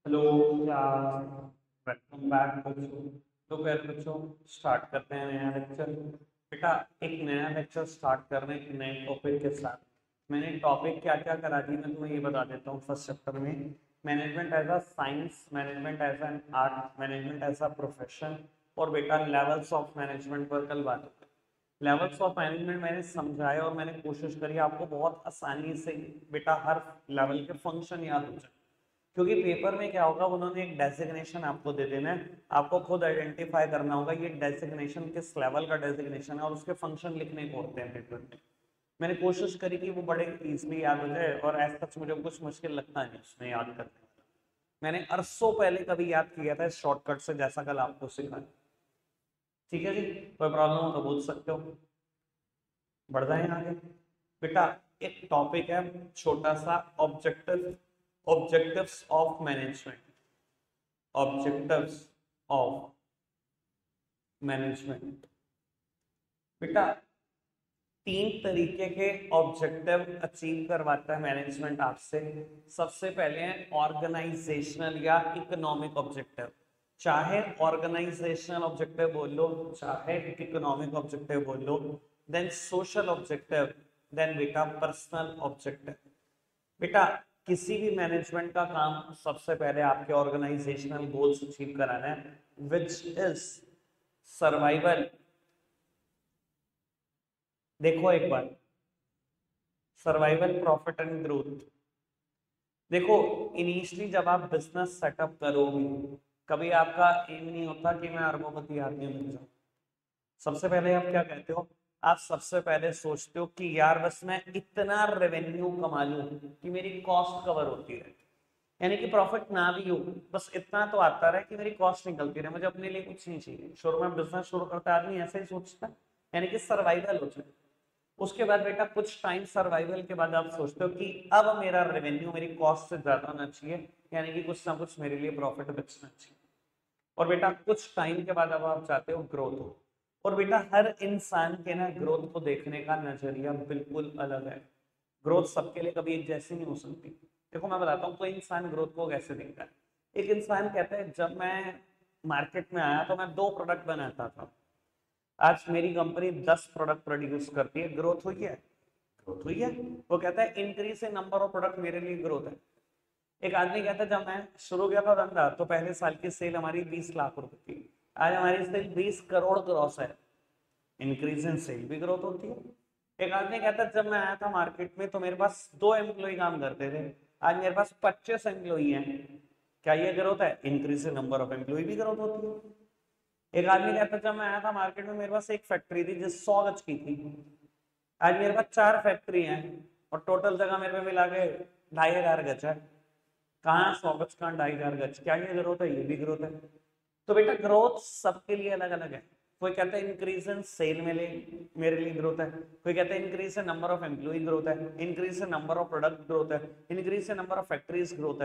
Hello class, welcome back बच्चों। तो फिर बच्चों स्टार्ट करते हैं नया लेक्चर। बेटा एक नया लेक्चर स्टार्ट कर रहे हैं एक नए टॉपिक के साथ। मैंने टॉपिक क्या क्या करा दी मैं तुम्हें ये बता देता हूँ। फर्स्ट चैप्टर में management as a science, management as an art, management as a profession. और बेटा लेवल्स ऑफ मैनेजमेंट पर कल बात होगी। लेवल्स ऑफ मैनेजमेंट मैंने समझाया और मैंने कोशिश करी आपको बहुत आसानी से बेटा हर लेवल के फंक्शन याद हो जाए। क्योंकि पेपर में क्या होगा, उन्होंने एक डेजिग्नेशन आपको दे देना है, आपको खुद आइडेंटिफाई करना होगा ये डेजिग्नेशन किस लेवल का डेजिग्नेशन है और उसके फंक्शन लिखने को होते हैं पेपर में। मैंने कोशिश करी कि वो बड़े इजीली याद हो जाए और ऐसा सच मुझे कुछ मुश्किल लगता नहीं उसमें याद करने में। मैंने अरसों पहले कभी याद किया था शॉर्टकट से, जैसा कल आपको सिखाया। ठीक है जी, कोई प्रॉब्लम हो तो पूछ सकते हो। बढ़ जाए आगे। बेटा एक टॉपिक है छोटा सा, objective, objectives of management, objectives of management. बेटा तीन तरीके के ऑब्जेक्टिव अचीव करवाता है मैनेजमेंट आपसे। सबसे पहले है ऑर्गेनाइजेशनल या इकोनॉमिक ऑब्जेक्टिव। चाहे ऑर्गेनाइजेशनल ऑब्जेक्टिव बोल लो, चाहे इकोनॉमिक ऑब्जेक्टिव बोल लो। देन सोशल ऑब्जेक्टिव, देन बेटा पर्सनल ऑब्जेक्टिव। बेटा किसी भी मैनेजमेंट का काम सबसे पहले आपके ऑर्गेनाइजेशनल गोल्स अचीव कराना है, विच इज सर्वाइवल। देखो एक बार, सर्वाइवल, प्रॉफिट एंड ग्रोथ। देखो इनिशियली जब आप बिजनेस सेटअप करोगे, कभी आपका एम नहीं होता कि मैं अरबोपति आदमी बन जाऊं। सबसे पहले आप क्या कहते हो, आप सबसे पहले सोचते हो कि यार बस मैं इतना रेवेन्यू कमा लूं कि मेरी कॉस्ट कवर होती रहे, यानी कि प्रॉफिट ना भी हो, बस इतना तो आता रहे कि मेरी कॉस्ट निकलती रहे, मुझे अपने लिए कुछ नहीं चाहिए। शुरू में बिजनेस शुरू करता आदमी ऐसे ही सोचता है, यानी कि सर्वाइवल हो जाए। उसके बाद बेटा कुछ टाइम सर्वाइवल के बाद आप सोचते हो कि अब मेरा रेवेन्यू मेरी कॉस्ट से ज्यादा होना चाहिए, यानी कि कुछ ना कुछ मेरे लिए प्रॉफिट बचना चाहिए। और बेटा कुछ टाइम के बाद अब आप चाहते हो ग्रोथ हो। और बेटा हर इंसान के ना ग्रोथ को देखने का नजरिया बिल्कुल अलग है। ग्रोथ सबके लिए कभी एक जैसी नहीं हो सकती। देखो मैं बताता हूँ कोई इंसान ग्रोथ को कैसे देखता है। एक इंसान कहता है जब मैं मार्केट में आया तो मैं 2 प्रोडक्ट बनाता था, आज मेरी कंपनी 10 प्रोडक्ट प्रोड्यूस करती है, ग्रोथ हुई है? ग्रोथ हुई है। वो कहता है increase in number of product मेरे लिए ग्रोथ है। एक आदमी कहता है जब मैं शुरू किया था धंधा तो पहले साल की सेल हमारी 20 लाख रुपए थी, आज हमारी सेल 20 करोड़ क्रॉस है, इंक्रीज इन सेल भी ग्रोथ होती है। एक आदमी कहता है जब मैं आया था मार्केट में तो मेरे पास 2 एम्प्लॉय काम करते थे, आज मेरे पास 25 एम्प्लॉय हैं, क्या ये ग्रोथ है? Increase in number of employ भी ग्रोथ होती है। एक आदमी कहता है जब मैं आया था मार्केट में मेरे पास एक फैक्ट्री थी जो 100 गज की थी, आज मेरे पास 4 फैक्ट्री हैं और टोटल जगह मेरे पे मिला के 2500 गज है। कहाँ 100 गज, कहाँ 2500 गज, क्या ये ग्रोथ है? ये भी ग्रोथ है। तो बेटा ग्रोथ सबके लिए अलग अलग है। कोई कहता है इंक्रीज इन सेल में मेरे लिए ग्रोथ है, कोई कहता है increase in number of employ growth है, increase in number of product growth है, increase in number of factories growth है।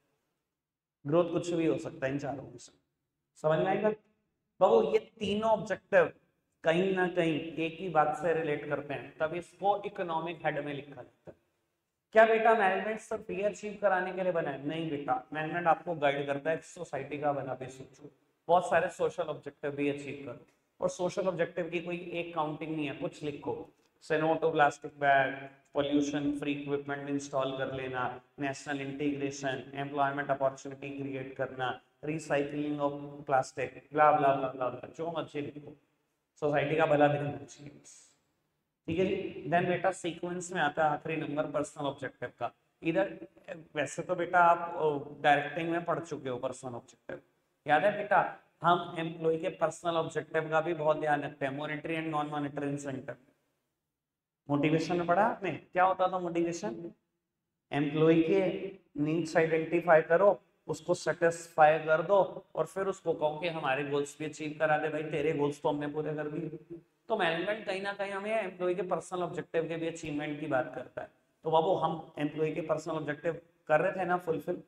ग्रोथ कुछ भी हो सकता है इन चारों में से। समझ में आएगा बाबू? ये तीनों ऑब्जेक्टिव कहीं ना कहीं एक ही बात से रिलेट करते हैं, तब इसको इकोनॉमिक हेड में लिखा जाता है। क्या बेटा मैनेजमेंट सिर्फ ये अचीव कराने के लिए बना है? नहीं बेटा, मैनेजमेंट आपको गाइड करता है सोसाइटी का भला भी सोचो, बहुत सारे सोशल ऑब्जेक्टिव भी अचीव करो। और सोशल ऑब्जेक्टिव की कोई एक काउंटिंग नहीं है, कुछ लिखो, say no to plastic bag, pollution free equipment install कर लेना, national integration, employment opportunity create करना, recycling of plastic, blah blah blah blah blah, जो मर्जी लिखो, सोसाइटी का भला दिखना चाहिए बस। ठीक है जी। देन बेटा सीक्वेंस में आता है आखिरी नंबर पर्सनल ऑब्जेक्टिव का। इधर वैसे तो बेटा आप डायरेक्टिंग में पढ़ चुके हो पर्सनल ऑब्जेक्टिव, याद है बेटा? हम एम्प्लॉय के पर्सनल ऑब्जेक्टिव का भी बहुत ध्यान रखते हैं, monetary and non monetary incentive. Motivation में पढ़ा आपने क्या होता था मोटिवेशन? एम्प्लॉय के नीड्स आइडेंटिफाई करो, उसको सेटिस्फाई कर दो और फिर उसको कहो कि हमारे गोल्स भी अचीव करा दे भाई, तेरे गोल्स तो हमने पूरे कर दिए। तो मैनेजमेंट कहीं ना कहीं हमें एम्प्लॉय के पर्सनल ऑब्जेक्टिव के भी अचीवमेंट की बात करता है। तो बाबू हम एम्प्लॉय के पर्सनल ऑब्जेक्टिव कर रहे थे ना फुलफिल?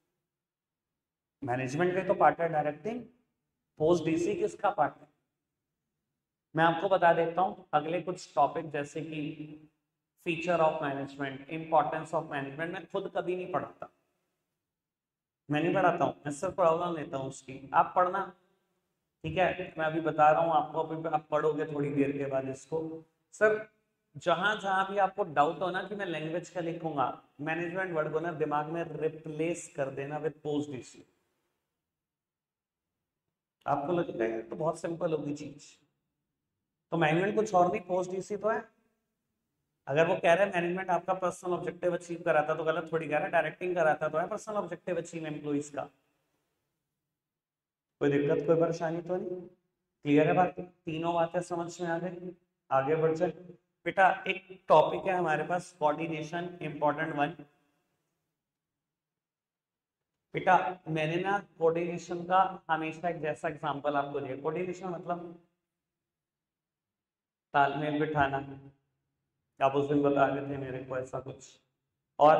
मैनेजमेंट का तो पार्ट है डायरेक्टिंग। पोस्ट डीसी किसका पार्ट है? मैं आपको बता देता हूं अगले कुछ टॉपिक, जैसे कि feature of management, importance of management, मैं खुद कभी नहीं पढ़ाता। मैं नहीं पढ़ाता हूँ, मैं सिर्फ प्रॉब्लम लेता हूँ उसकी, आप पढ़ना। ठीक है, मैं अभी बता रहा हूँ आपको, अभी आप पढ़ोगे थोड़ी देर के बाद इसको। सर जहां जहां भी आपको डाउट हो ना कि मैं लैंग्वेज का लिखूंगा, मैनेजमेंट वर्ड को ना दिमाग में रिप्लेस कर देना विद पोस्ट डीसी। आपको लगेगा ये तो बहुत सिंपल होगी चीज, तो मैनेजमेंट कुछ और नहीं, पोस्ट डीसी तो है। अगर वो कह रहे हैं मैनेजमेंट आपका पर्सनल ऑब्जेक्टिव अचीव कराता, तो गलत थोड़ी कह रहा है, डायरेक्टिंग कराता तो है पर्सनल ऑब्जेक्टिव अचीव एम्प्लॉइज का। कोई दिक्कत कोई परेशानी तो नहीं? क्लियर है बात? तीनों बातें समझ में आ गई? आगे बढ़ जाए बेटा। एक टॉपिक है हमारे पास कोऑर्डिनेशन, इंपॉर्टेंट वन। बेटा मैंने ना कोऑर्डिनेशन का हमेशा एक जैसा एग्जांपल आपको दिया। कोऑर्डिनेशन मतलब तालमेल बिठाना, आप उस दिन बता रहे थे मेरे को ऐसा कुछ। और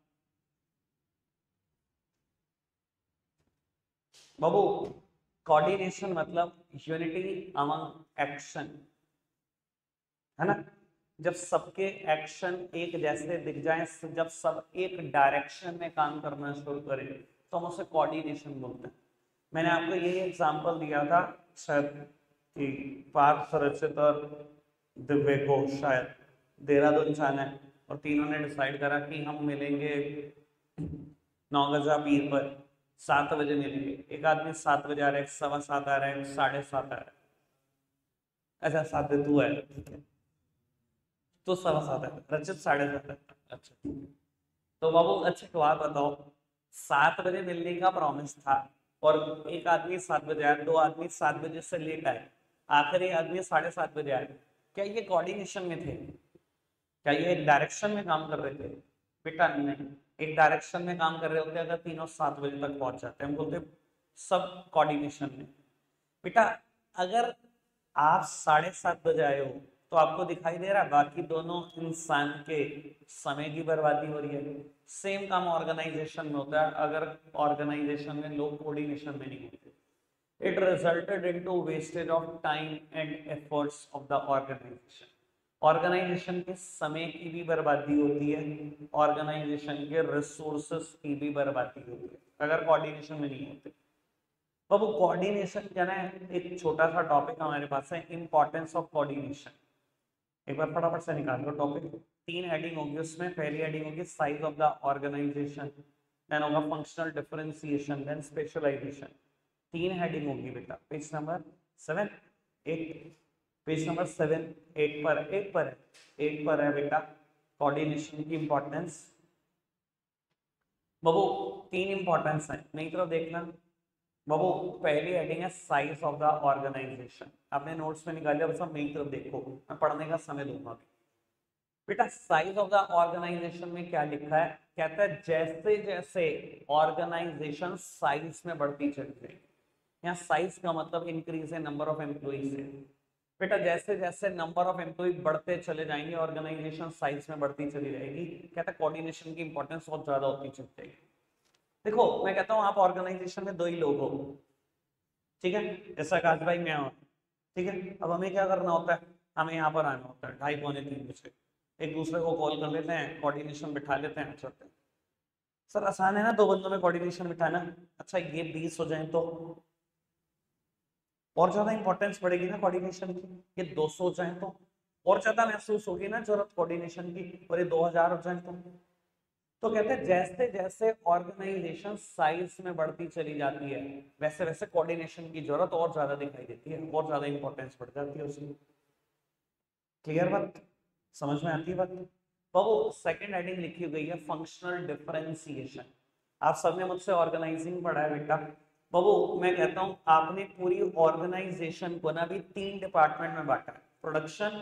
बाबू कोऑर्डिनेशन मतलब यूनिटी अमंग एक्शन, है ना? जब सबके एक्शन एक जैसे दिख जाएं, जब सब एक डायरेक्शन में काम करना शुरू करें, तो हम उसे कोऑर्डिनेशन बोलते हैं। मैंने आपको यही एग्जांपल दिया था शायद कि पार्थ, सुरक्षित और दिव्य को शायद देहरादून जाना है, और तीनों ने डिसाइड करा कि हम मिलेंगे 9 गजा पीर पर, 7 बजे मिलेंगे। एक आदमी 7 बजे आ रहा है, 7:15 आ रहा है, 7:30 आ रहा है। अच्छा 7 बजे तू है, ठीक है, तो 7:15 है, रचित 7:30 है। अच्छा तो बाबू अच्छा एक बात बताओ, 7 बजे मिलने का प्रॉमिस था, और एक आदमी 7 बजे आया, दो आदमी 7 बजे से लेट आए, आखिरी आदमी 7:30 बजे आए। क्या ये कोऑर्डिनेशन में थे? क्या ये एक डायरेक्शन में काम कर रहे थे? बेटा नहीं। एक डायरेक्शन में काम कर रहे होते अगर तीनों 7 बजे तक पहुंच जाते, हम बोलते सब कोऑर्डिनेशन में। बेटा अगर आप 7:30 बजे आए हो, तो आपको दिखाई दे रहा है बाकी दोनों इंसान के समय की बर्बादी हो रही है। सेम काम ऑर्गेनाइजेशन में होता है, अगर ऑर्गेनाइजेशन में लोग कोऑर्डिनेशन में नहीं होते, it resulted into wastage of time and efforts of the organization. Organization के समय की भी बर्बादी होती है, ऑर्गेनाइजेशन के रिसोर्सेस की भी बर्बादी होती है अगर कोऑर्डिनेशन में नहीं होते। तो वो कोऑर्डिनेशन क्या है, एक छोटा सा टॉपिक हमारे पास है, इंपॉर्टेंस ऑफ कोऑर्डिनेशन। एक बार फटाफट से निकाल लो टॉपिक। 3 हेडिंग होगी उसमें। पहली हेडिंग होगी size of the organization, then होगा functional differentiation, then specialization. 3 heading होगी बेटा। पेज नंबर 7, 8, पेज नंबर 7, 8 पर, 8 पर है, 8 पर है बेटा कोऑर्डिनेशन की इंपॉर्टेंस। बाबू 3 इंपॉर्टेंस है, नहीं तो देखना बाबू। पहली हेडिंग है साइज ऑफ द ऑर्गेनाइजेशन, आपने नोट्स में निकाल लिया, बस अब मेरी तरफ देखो, मैं पढ़ने का समय दूंगा अभी। बेटा साइज ऑफ द ऑर्गेनाइजेशन में क्या लिखा है? कहता है जैसे जैसे ऑर्गेनाइजेशन साइज में बढ़ती चली जाएगी, यहाँ साइज का मतलब इंक्रीज है नंबर ऑफ एम्प्लॉइज है। बेटा जैसे जैसे नंबर ऑफ एम्प्लॉय बढ़ते चले जाएंगे, ऑर्गेनाइजेशन साइज में बढ़ती चली जाएगी, कहता है कोऑर्डिनेशन की इंपॉर्टेंस बहुत ज्यादा होती चली जाएगी। देखो मैं कहता हूँ आप ऑर्गेनाइजेशन में 2 ही लोग हो, ठीक है, जैसा आकाश भाई मैं हूँ, ठीक है। अब हमें क्या करना होता है, हमें यहाँ पर आना होता है 2:30-3 बजे, एक दूसरे को कॉल कर लेते हैं, कोऑर्डिनेशन बिठा लेते हैं, चलते हैं। सर आसान है ना 2 बंदों में कोऑर्डिनेशन बिठाना? अच्छा ये 20 हो जाए तो और ज्यादा इंपॉर्टेंस बढ़ेगी ना कोऑर्डिनेशन की। ये 200 हो जाए तो और ज्यादा महसूस होगी ना जरूरत कोऑर्डिनेशन की, और ये 2000 हो जाए तो कहते हैं जैसे जैसे ऑर्गेनाइजेशन साइज में बढ़ती चली जाती है, वैसे वैसे कोऑर्डिनेशन की जरूरत और ज्यादा दिखाई देती है, और ज्यादा इंपॉर्टेंस बढ़ जाती है उसकी। क्लियर बात? समझ में आती है बात? तो वो सेकंड हेडिंग लिखी गई है फंक्शनल डिफरेंशिएशन। आप सबने मुझसे ऑर्गेनाइजिंग पढ़ा है बेटा। बाबू मैं कहता हूं आपने पूरी ऑर्गेनाइजेशन को ना भी 3 डिपार्टमेंट में बांटा है, प्रोडक्शन,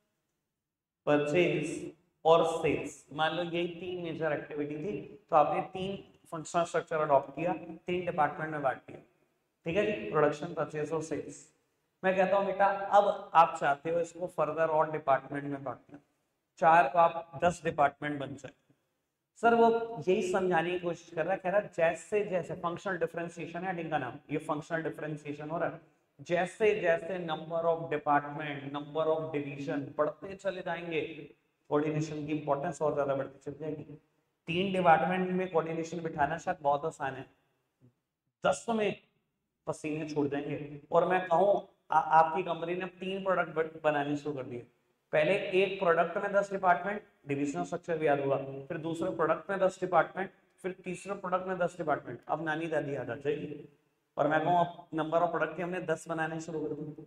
परचेज और सेल्स। मान लो यही 3 मेजर एक्टिविटी थी, तो आपने 3 फंक्शनल स्ट्रक्चर अडॉप्ट किया, 3 डिपार्टमेंट में बांट दिया, ठीक है जी, प्रोडक्शन, परचेज और सेल्स। मैं कहता हूँ बेटा अब आप चाहते हो इसको फर्दर और डिपार्टमेंट में बांटना, 4 को आप 10 डिपार्टमेंट बन जाए। सर वो यही समझाने की कोशिश कर रहा है, कह रहा है जैसे जैसे फंक्शनल डिफरेंशिएशन है हेडिंग का नाम, ये फंक्शनल डिफरेंशिएशन हो रहा है, जैसे जैसे number of department, number of division बढ़ते चले जाएंगे, कोऑर्डिनेशन की इंपॉर्टेंस और ज्यादा बढ़ती चली जाएगी। 3 डिपार्टमेंट में कोऑर्डिनेशन बिठाना शायद बहुत आसान है, 10 में पसीने छूट जाएंगे। और मैं कहूँ आपकी कंपनी ने 3 प्रोडक्ट बनाने शुरू कर दिए। पहले एक प्रोडक्ट में 10 डिपार्टमेंट, डिविजनल स्ट्रक्चर भी याद हुआ, फिर दूसरे प्रोडक्ट में 10 डिपार्टमेंट, फिर तीसरे प्रोडक्ट में 10 डिपार्टमेंट। अब नानी दादी याद आ जाएगी। और मैं कहूँ अब नंबर ऑफ प्रोडक्ट हमने 10 बनाने शुरू कर दिए।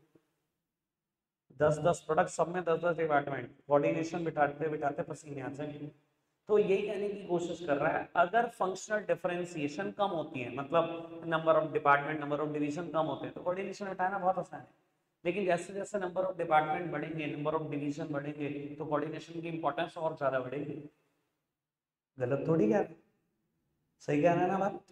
10-10 प्रोडक्ट, सब में 10-10 डिपार्टमेंट, कोऑर्डिनेशन बिठाते बिठाते पसीने आ जाएंगे। तो यही कहने की कोशिश कर रहा है, अगर फंक्शनल डिफरेंशिएशन कम होती है, मतलब number of department, number of division कम होते हैं, तो कोऑर्डिनेशन बिठाना बहुत आसान है। लेकिन जैसे जैसे नंबर ऑफ डिपार्टमेंट बढ़ेंगे, नंबर ऑफ डिवीजन बढ़ेंगे, तो कोऑर्डिनेशन की इंपॉर्टेंस और ज्यादा बढ़ेगी। गलत थोड़ी कह रहे, सही कह रहे हैं ना बात।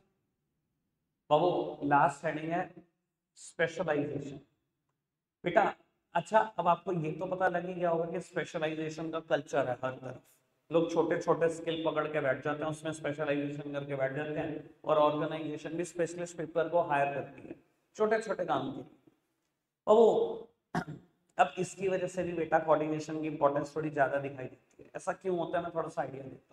बाबू लास्ट हेडिंग है स्पेशलाइजेशन। बेटा अच्छा, अब आपको ये तो पता लग ही गया होगा कि स्पेशलाइजेशन का कल्चर है हर तरफ। लोग छोटे छोटे स्किल पकड़ के बैठ जाते हैं, उसमें स्पेशलाइजेशन करके बैठ जाते हैं, और ऑर्गेनाइजेशन भी स्पेशलिस्ट पीपल को हायर करती है छोटे छोटे काम के लिए। और वो अब इसकी वजह से भी बेटा कोऑर्डिनेशन की इंपॉर्टेंस थोड़ी ज्यादा दिखाई देती है। ऐसा क्यों होता है, मैं थोड़ा सा आइडिया देता हूँ।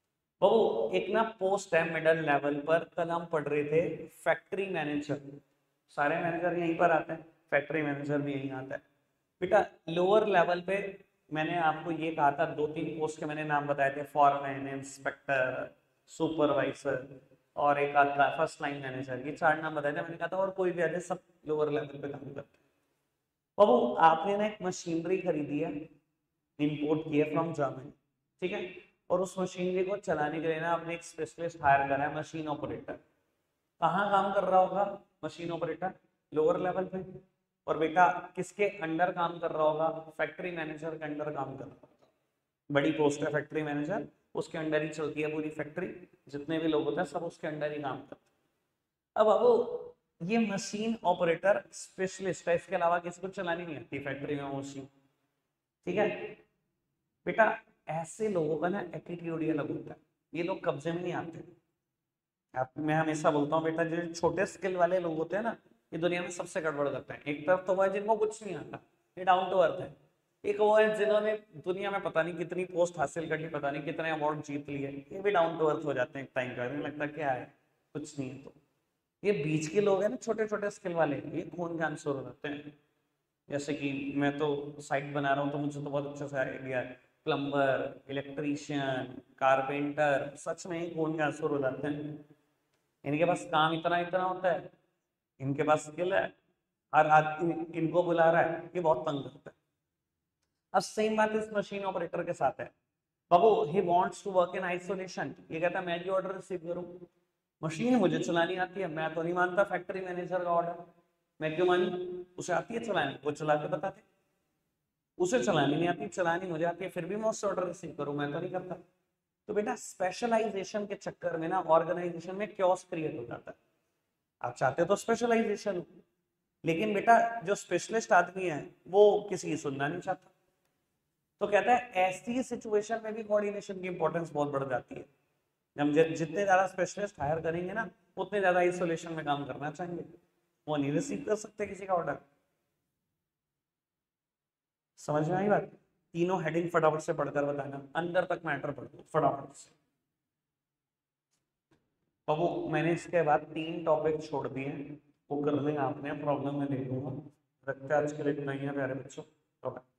वो एक ना पोस्ट है मिडिल लेवल पर, कल हम पढ़ रहे थे फैक्ट्री मैनेजर। सारे मैनेजर यहीं पर आते हैं, फैक्ट्री मैनेजर भी यहीं आता है। बेटा लोअर लेवल पे मैंने आपको ये कहा था, 2-3 पोस्ट के मैंने नाम बताए थे, फॉरमैन, इंस्पेक्टर, सुपरवाइजर, और एक आता फर्स्ट लाइन मैनेजर। ये 4 नाम बताए थे। मैंने कहा था और कोई भी आ जाए, सब लोअर लेवल पे काम करते हैं। और वो आपने ना एक मशीनरी खरीदी है, इंपोर्ट की है फ्रॉम जर्मनी, ठीक है, और उस मशीनरी को चलाने के लिए ना आपने एक स्पेशलिस्ट हायर करा है, मशीन ऑपरेटर। कहाँ काम कर रहा होगा मशीन ऑपरेटर? लोअर लेवल पे। और बेटा किसके अंडर काम कर रहा होगा? फैक्ट्री मैनेजर के अंडर काम कर रहा होगा। बड़ी पोस्ट है फैक्ट्री मैनेजर, उसके अंडर ही चलती है पूरी फैक्ट्री, जितने भी लोग होते हैं सब उसके अंडर ही काम करते हैं। अब अब ये मशीन ऑपरेटर स्पेशलिस्ट है, इसके अलावा किसी को चलानी नहीं आती फैक्ट्री में मशीन, ठीक है। बेटा ऐसे लोगों का ना एटीट्यूड ही अलग होता है, ये लोग कब्जे में नहीं आते। आप, मैं हमेशा बोलता हूँ बेटा, जो छोटे स्किल वाले लोग होते हैं ना, ये दुनिया में सबसे गड़बड़ करते हैं। एक तरफ तो वो है जिनको कुछ नहीं आता, ये डाउन टू अर्थ है। एक वो है जिन्होंने दुनिया में पता नहीं कितनी पोस्ट हासिल कर ली, पता नहीं कितने अवार्ड जीत लिए, ये भी डाउन टू अर्थ हो जाते हैं एक टाइम का, इन्हें लगता क्या है, कुछ नहीं है। तो ये बीच के लोग हैं ना, छोटे छोटे स्किल वाले, ये खून के आंसू हो जाते हैं। जैसे कि मैं तो साइट बना रहा हूँ, तो मुझे तो बहुत अच्छा सा आइडिया है। प्लम्बर, इलेक्ट्रीशियन, कारपेंटर, सच में ही खून के आंसू हो जाते हैं। इनके पास काम इतना इतना होता है, इनके पास स्किल है, हर आदमी इनको बुला रहा है, ये बहुत तंग करता है। अब सेम बात इस मशीन ऑपरेटर के साथ है। बाबू he wants to work in isolation, ये कहता है मैं जो ऑर्डर रिसीव करूं, मशीन मुझे चलानी आती है, मैं तो नहीं मानता फैक्ट्री मैनेजर का ऑर्डर। मैं क्यों मानी? उसे आती है चलानी, वो चला के बताते। उसे चलानी नहीं आती, चलानी मुझे आती है, फिर भी मैं उससे ऑर्डर रिसीव करूं, मैं तो नहीं करता। तो बेटा स्पेशलाइजेशन के चक्कर में ना ऑर्गेनाइजेशन में क्योस क्रिएट हो जाता है। आप चाहते तो स्पेशलाइजेशन हो, लेकिन बेटा जो स्पेशलिस्ट आदमी है वो किसी की सुनना नहीं चाहता। तो कहता है ऐसी सिचुएशन में भी कोऑर्डिनेशन की इंपॉर्टेंस बहुत बढ़ जाती है। हम जितने ज्यादा स्पेशलिस्ट हायर करेंगे ना, उतने ज्यादा आइसोलेशन में काम करना चाहेंगे, वो नहीं रिसीव कर सकते किसी का ऑर्डर। समझ में आई बात? तीनों हेडिंग फटाफट से पढ़कर बताना, अंदर तक मैटर पढ़ दो फटाफट से। तो वो मैंने इसके बाद 3 टॉपिक छोड़ दिए हैं, वो कर देंगे आपने, प्रॉब्लम में दे दूंगा। रखते आज के लिए इतना ही है प्यारे बच्चों।